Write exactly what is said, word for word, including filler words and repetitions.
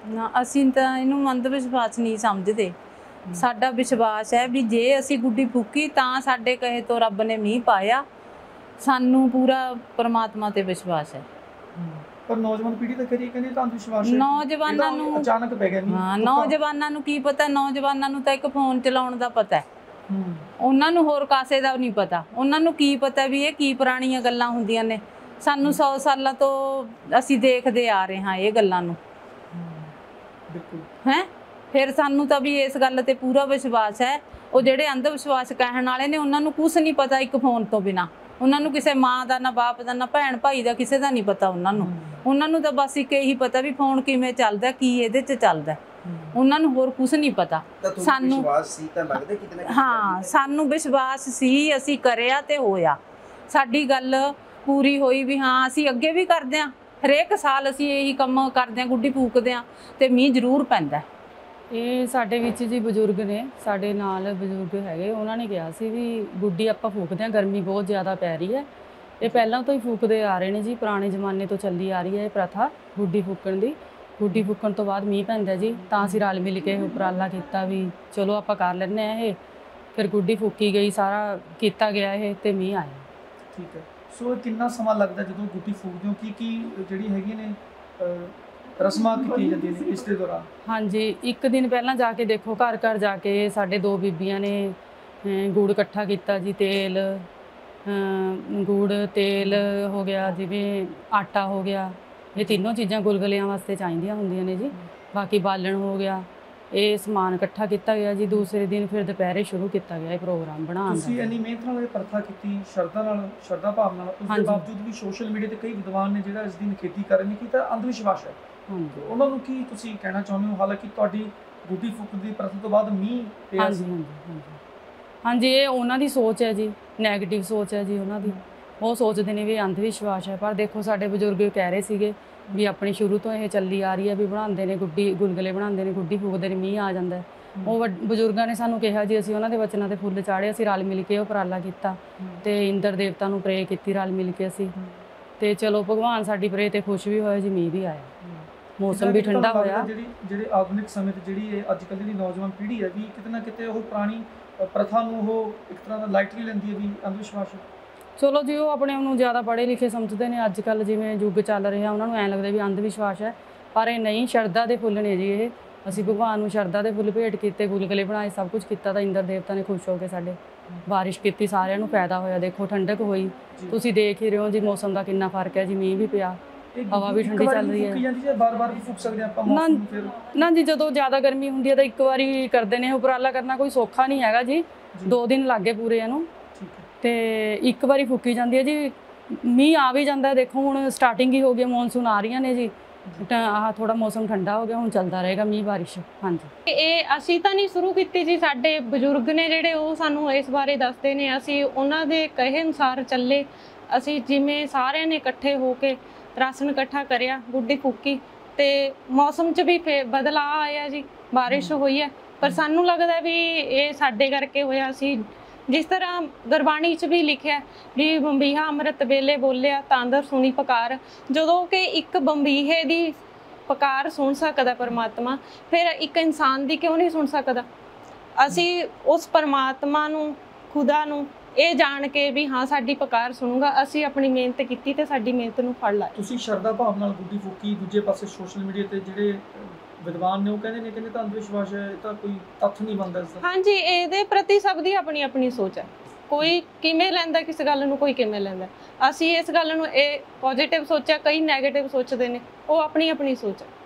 ना असीं तां इहनूं अंध विश्वास नहीं समझदे। साडा विश्वास है भी जे असीं गुड्डी फूकी तां साडे कहे तो रब ने मींह पाया। सानू पूरा परमात्मा ते विश्वास है। पर नौजवान पीढ़ी तो करी कहंदी तां विश्वास है नौजवानां नूं अचानक पै गया नहीं। हाँ नौजवानां नूं की पता, नौजवानां नूं तां इक फोन चलाउण दा पता है। उन्हां नूं होर कासे दा नहीं पता। उन्हां नूं की पता भी ये की पुराणियां गल्लां हुंदियां ने। सानू सौ सालां तो असीं देखदे आ रहे हां ये गल्लां नूं। बिल्कुल हैं फिर सानू तां भी इस गल ते पूरा विश्वास है। ਉਹ ਜਿਹੜੇ अंध विश्वास कहण वाले ने उन्हां नूं कुछ नहीं पता एक फोन तो बिना। उन्हां नूं किसी माँ दा ना बाप दा ना भैण भाई दा किसी दा नहीं पता। उन्हां नूं उन्हां नूं तां बस एक यही पता भी फोन किवें चलदा की इहदे च चलदा। उन्हां नूं होर कुछ नहीं पता। सानू हाँ सानू विश्वास सी असीं करिया ते होया। साडी गल पूरी होई भी हाँ असीं अगे भी करदे हां। हरेक साल असीं यही काम करदे हां, गुड्डी फूकदे हां ते मींह जरूर पैंदा। ਇਹ ਸਾਡੇ ਵਿੱਚ ਜੀ ਬਜ਼ੁਰਗ ਨੇ, ਸਾਡੇ ਨਾਲ ਬਜ਼ੁਰਗ ਹੈਗੇ, ਉਹਨਾਂ ਨੇ ਕਿਹਾ ਸੀ ਵੀ ਗੁੱਡੀ ਆਪਾਂ ਫੂਕਦੇ ਹਾਂ, ਗਰਮੀ ਬਹੁਤ ਜ਼ਿਆਦਾ ਪੈ ਰਹੀ ਹੈ। ਇਹ ਪਹਿਲਾਂ ਤੋਂ ਹੀ ਫੂਕਦੇ ਆ ਰਹੇ ਨੇ ਜੀ, ਪੁਰਾਣੇ ਜ਼ਮਾਨੇ ਤੋਂ ਚੱਲੀ ਆ ਰਹੀ ਹੈ ਇਹ ਪ੍ਰਥਾ ਗੁੱਡੀ ਫੂਕਣ ਦੀ। ਗੁੱਡੀ ਫੂਕਣ ਤੋਂ ਬਾਅਦ ਮੀਂਹ ਪੈਂਦਾ ਜੀ, ਤਾਂ ਅਸੀਂ ਰਲ ਮਿਲ ਕੇ ਉਪਰਾਲਾ ਕੀਤਾ ਵੀ ਚਲੋ ਆਪਾਂ ਕਰ ਲੈਂਦੇ ਹਾਂ ਇਹ। ਫਿਰ ਗੁੱਡੀ ਫੂਕੀ ਗਈ, ਸਾਰਾ ਕੀਤਾ ਗਿਆ ਇਹ ਤੇ ਮੀਂਹ ਆਇਆ। ਠੀਕ ਹੈ। ਸੋ ਕਿੰਨਾ ਸਮਾਂ ਲੱਗਦਾ ਜਦੋਂ ਗੁੱਡੀ ਫੂਕਦੇ ਹੋ? ਕੀ ਕੀ ਜਿਹੜੀ ਹੈਗੀਆਂ ਨੇ ਰਸਮਾਂ ਕੀਤੀ ਜਾਂਦੀਆਂ ਨੇ ਇਸ ਦੇ ਦੌਰਾਨ? ਹਾਂਜੀ ਇੱਕ ਦਿਨ ਪਹਿਲਾਂ ਜਾ ਕੇ ਦੇਖੋ, ਘਰ ਘਰ ਜਾ ਕੇ ਸਾਡੇ ਦੋ ਬੀਬੀਆਂ ਨੇ ਗੁੜ ਇਕੱਠਾ ਕੀਤਾ ਜੀ, ਤੇਲ ਗੁੜ ਤੇਲ ਹੋ ਗਿਆ, ਜਿਵੇਂ ਆਟਾ ਹੋ ਗਿਆ, ਇਹ ਤਿੰਨੋਂ ਚੀਜ਼ਾਂ ਗੁਲਗੁਲਿਆਂ ਵਾਸਤੇ ਚਾਹੀਦੀਆਂ ਹੁੰਦੀਆਂ ਨੇ ਜੀ। ਬਾਕੀ ਬਾਲਣ ਹੋ ਗਿਆ, ਇਹ ਸਮਾਨ ਇਕੱਠਾ ਕੀਤਾ ਗਿਆ ਜੀ। ਦੂਸਰੇ ਦਿਨ ਫਿਰ ਦੁਪਹਿਰੇ ਸ਼ੁਰੂ ਕੀਤਾ ਗਿਆ ਇਹ ਪ੍ਰੋਗਰਾਮ ਬਣਾਉਣ ਦਾ। ਤੁਸੀਂ ਇੰਨੀ ਮਿਹਨਤ ਨਾਲ ਇਹ ਪ੍ਰਥਾ ਕੀਤੀ, ਸ਼ਰਧਾ ਨਾਲ, ਸ਼ਰਧਾ ਭਾਵ ਨਾਲ, ਉਸ ਦੇ ਬਾਵਜੂਦ ਵੀ ਸੋਸ਼ਲ ਮੀਡੀਆ ਤੇ ਕਈ ਵਿਦਵਾਨ ਨੇ ਜਿਹੜਾ ਇਸ ਦੀ ਨਿਖੇਧੀ ਕਰ ਰਹੇ ਨੇ ਕਿ ਤਾਂ ਅੰਧ ਵਿਸ਼ਵਾਸ ਹੈ। ਹਾਂਜੀ ਉਹਨਾਂ ਨੂੰ ਕੀ ਤੁਸੀਂ ਕਹਿਣਾ ਚਾਹੁੰਦੇ ਹੋ? ਹਾਲਾਂਕਿ ਤੁਹਾਡੀ ਗੁੱਡੀ ਫੂਕਣ ਦੀ ਪ੍ਰਥਾ ਤੋਂ ਬਾਅਦ ਮੀਂਹ ਪਿਆ। ਹਾਂਜੀ ਹਾਂਜੀ ਹਾਂਜੀ ਹਾਂਜੀ ਇਹ ਉਹਨਾਂ ਦੀ ਸੋਚ ਹੈ ਜੀ, ਨੈਗੇਟਿਵ ਸੋਚ ਹੈ ਜੀ ਉਹਨਾਂ ਦੀ। ਉਹ ਸੋਚਦੇ ਨੇ ਵੀ ਅੰਧ ਵਿਸ਼ਵਾਸ ਹੈ, ਪਰ ਦੇਖੋ ਸਾਡੇ ਬਜ਼ੁਰਗ ਕਹਿ ਰਹੇ ਸੀਗੇ ਵੀ ਆਪਣੀ ਸ਼ੁਰੂ ਤੋਂ ਇਹ ਚੱਲੀ ਆ ਰਹੀ ਹੈ ਵੀ ਬਣਾਉਂਦੇ ਨੇ ਗੁੱਡੀ, ਗੁਲਗੁਲੇ ਬਣਾਉਂਦੇ ਨੇ, ਗੁੱਡੀ ਫੂਕਦੇ ਨੇ, ਮੀਂਹ ਆ ਜਾਂਦਾ। ਉਹ ਬਜ਼ੁਰਗਾਂ ਨੇ ਸਾਨੂੰ ਕਿਹਾ ਜੀ, ਅਸੀਂ ਉਹਨਾਂ ਦੇ ਵਚਨਾਂ ਤੇ ਫੁੱਲ ਚਾੜੇ, ਅਸੀਂ ਰਲ ਮਿਲ ਕੇ ਉਪਰਾਲਾ ਕੀਤਾ ਤੇ ਇੰਦਰ ਦੇਵਤਾ ਨੂੰ ਪ੍ਰੇ ਕੀਤੀ ਰਲ ਮਿਲ ਕੇ ਅਸੀਂ। ਤੇ ਚਲੋ ਭਗਵਾਨ ਸਾਡੀ ਪ੍ਰੇ ਤੇ ਖੁਸ਼ ਵੀ ਹੋਇਆ ਜੀ, ਮੀਂਹ ਵੀ ਆਇਆ, ਮੌਸਮ ਵੀ ਠੰਡਾ ਹੋਇਆ। ਜਿਹੜੀ ਜਿਹੜੇ ਆਧੁਨਿਕ ਸਮੇਂ ਤੇ ਜਿਹੜੀ ਇਹ ਅੱਜ ਕੱਲ੍ਹ ਜਿਹੜੀ ਨੌਜਵਾਨ ਪੀੜ੍ਹੀ ਹੈ ਵੀ ਕਿਤੇ ਨਾ ਕਿਤੇ ਉਹ ਪੁਰਾਣੀ ਪ੍ਰਥਾ ਨੂੰ ਉਹ ਇੱਕ ਤਰ੍ਹਾਂ ਦਾ ਲਾਈਟਲੀ ਲੈਂਦੀ ਹੈ ਵੀ ਅੰਧ ਵਿਸ਼ਵਾਸ। ਚਲੋ ਜੀ ਉਹ ਆਪਣੇ ਨੂੰ ਜ਼ਿਆਦਾ ਪੜ੍ਹੇ ਲਿਖੇ ਸਮਝਦੇ ਨੇ। ਅੱਜ ਕੱਲ੍ਹ ਜਿਵੇਂ ਯੁੱਗ ਚੱਲ ਰਿਹਾ ਉਹਨਾਂ ਨੂੰ ਐਂ ਲੱਗਦਾ ਵੀ ਅੰਧ ਵਿਸ਼ਵਾਸ ਹੈ, ਪਰ ਇਹ ਨਹੀਂ, ਸ਼ਰਧਾ ਦੇ ਫੁੱਲ ਨੇ ਜੀ ਇਹ। ਅਸੀਂ ਭਗਵਾਨ ਨੂੰ ਸ਼ਰਧਾ ਦੇ ਫੁੱਲ ਭੇਟ ਕੀਤੇ, ਗੁਲਗੁਲੇ ਬਣਾਏ, ਸਭ ਕੁਝ ਕੀਤਾ ਤਾਂ ਇੰਦਰ ਦੇਵਤਾ ਨੇ ਖੁਸ਼ ਹੋ ਕੇ ਸਾਡੇ ਬਾਰਿਸ਼ ਕੀਤੀ, ਸਾਰਿਆਂ ਨੂੰ ਫਾਇਦਾ ਹੋਇਆ। ਦੇਖੋ ਠੰਡਕ ਹੋਈ, ਤੁਸੀਂ ਦੇਖ ਹੀ ਰਹੇ ਹੋ ਜੀ ਮੌਸਮ ਦਾ ਕਿੰਨਾ ਫਰਕ ਹੈ ਜੀ, ਮੀਂਹ ਵੀ ਪਿਆ, ਹਵਾ ਵੀ ਠੰਡੀ ਚੱਲ ਰਹੀ ਹੈ। ਬਾਰ-ਬਾਰ ਵੀ ਫੂਕ ਸਕਦੇ ਆਪਾਂ ਨਾ ਨਾ ਜੀ, ਜਦੋਂ ਜ਼ਿਆਦਾ ਗਰਮੀ ਹੁੰਦੀ ਹੈ ਤਾਂ ਇੱਕ ਵਾਰੀ ਕਰਦੇ ਨੇ। ਉਪਰਾਲਾ ਕਰਨਾ ਕੋਈ ਸੌਖਾ ਨਹੀਂ ਹੈਗਾ ਜੀ, ਦੋ ਦਿਨ ਲੱਗ ਗਏ ਪੂਰੇ ਇਹਨੂੰ, ਤੇ ਇੱਕ ਵਾਰੀ ਫੂਕੀ ਜਾਂਦੀ ਹੈ ਜੀ। ਮੀਂਹ ਆ ਵੀ ਜਾਂਦਾ, ਦੇਖੋ ਹੁਣ ਸਟਾਰਟਿੰਗ ਹੀ ਹੋ ਗਈ, ਮੌਨਸੂਨ ਆ ਰਹੀਆਂ ਨੇ ਜੀ, ਆਹ ਥੋੜਾ ਮੌਸਮ ਠੰਡਾ ਹੋ ਗਿਆ, ਹੁਣ ਚੱਲਦਾ ਰਹੇਗਾ ਮੀਂਹ ਬਾਰਿਸ਼। ਹਾਂਜੀ ਇਹ ਅਸੀਂ ਤਾਂ ਨਹੀਂ ਸ਼ੁਰੂ ਕੀਤੀ ਜੀ, ਸਾਡੇ ਬਜ਼ੁਰਗ ਨੇ ਜਿਹੜੇ ਉਹ ਸਾਨੂੰ ਇਸ ਬਾਰੇ ਦੱਸਦੇ ਨੇ। ਅਸੀਂ ਉਹਨਾਂ ਦੇ ਕਹੇ ਅਨੁਸਾਰ ਚੱਲੇ। ਅਸੀਂ ਜਿਵੇਂ ਸਾਰਿਆਂ ਨੇ ਇਕੱਠੇ ਹੋ ਕੇ ਰਾਸ਼ਨ ਇਕੱਠਾ ਕਰਿਆ, ਗੁੱਡੀ ਫੂਕੀ, ਤੇ ਮੌਸਮ 'ਚ ਵੀ ਫੇ ਬਦਲਾਅ ਆਇਆ ਜੀ, ਬਾਰਿਸ਼ ਹੋਈ ਹੈ। ਪਰ ਸਾਨੂੰ ਲੱਗਦਾ ਵੀ ਇਹ ਸਾਡੇ ਕਰਕੇ ਹੋਇਆ ਸੀ। ਜਿਸ ਤਰ੍ਹਾਂ ਗੁਰਬਾਣੀ 'ਚ ਵੀ ਲਿਖਿਆ ਵੀ ਬੰਬੀਹਾ ਅੰਮ੍ਰਿਤ ਵੇਲੇ ਬੋਲਿਆ ਤਾਂ ਅੰਦਰ ਸੁਣੀ ਪੁਕਾਰ। ਜਦੋਂ ਕਿ ਇੱਕ ਬੰਬੀਹੇ ਦੀ ਪੁਕਾਰ ਸੁਣ ਸਕਦਾ ਪਰਮਾਤਮਾ, ਫਿਰ ਇੱਕ ਇਨਸਾਨ ਦੀ ਕਿਉਂ ਨਹੀਂ ਸੁਣ ਸਕਦਾ? ਅਸੀਂ ਉਸ ਪਰਮਾਤਮਾ ਨੂੰ, ਖੁਦਾ ਨੂੰ ਇਹ ਜਾਣ ਕੇ ਵੀ ਹਾਂ ਸਾਡੀ ਪੁਕਾਰ ਸੁਣੂਗਾ, ਅਸੀਂ ਆਪਣੀ ਮਿਹਨਤ ਕੀਤੀ ਤੇ ਸਾਡੀ ਮਿਹਨਤ ਨੂੰ ਫਲ ਲਾਇਆ। ਤੁਸੀਂ ਸ਼ਰਧਾ ਭਾਵ ਨਾਲ ਗੁੱਡੀ ਫੂਕੀ, ਦੂਜੇ ਪਾਸੇ ਸੋਸ਼ਲ ਮੀਡੀਆ ਤੇ ਜਿਹੜੇ ਵਿਦਵਾਨ ਨੇ ਉਹ ਕਹਿੰਦੇ ਨੇ ਕਹਿੰਦੇ ਤਾਂ ਅੰਧ ਵਿਸ਼ਵਾਸ ਹੈ, ਇਹ ਤਾਂ ਕੋਈ ਤੱਥ ਨਹੀਂ ਬਣਦਾ ਇਸ ਦਾ। ਹਾਂਜੀ ਇਹਦੇ ਪ੍ਰਤੀ ਸਭ ਦੀ ਆਪਣੀ ਆਪਣੀ ਸੋਚ ਹੈ, ਕੋਈ ਕਿਵੇਂ ਲੈਂਦਾ ਕਿਸ ਗੱਲ ਨੂੰ, ਕੋਈ ਕਿਵੇਂ ਲੈਂਦਾ। ਅਸੀਂ ਇਸ ਗੱਲ ਨੂੰ ਇਹ ਪੋਜ਼ਿਟਿਵ ਸੋਚਿਆ, ਕਈ ਨੈਗੇਟਿਵ ਸੋਚਦੇ ਨੇ, ਉਹ ਆਪਣੀ ਆਪਣੀ ਸੋਚ ਹੈ।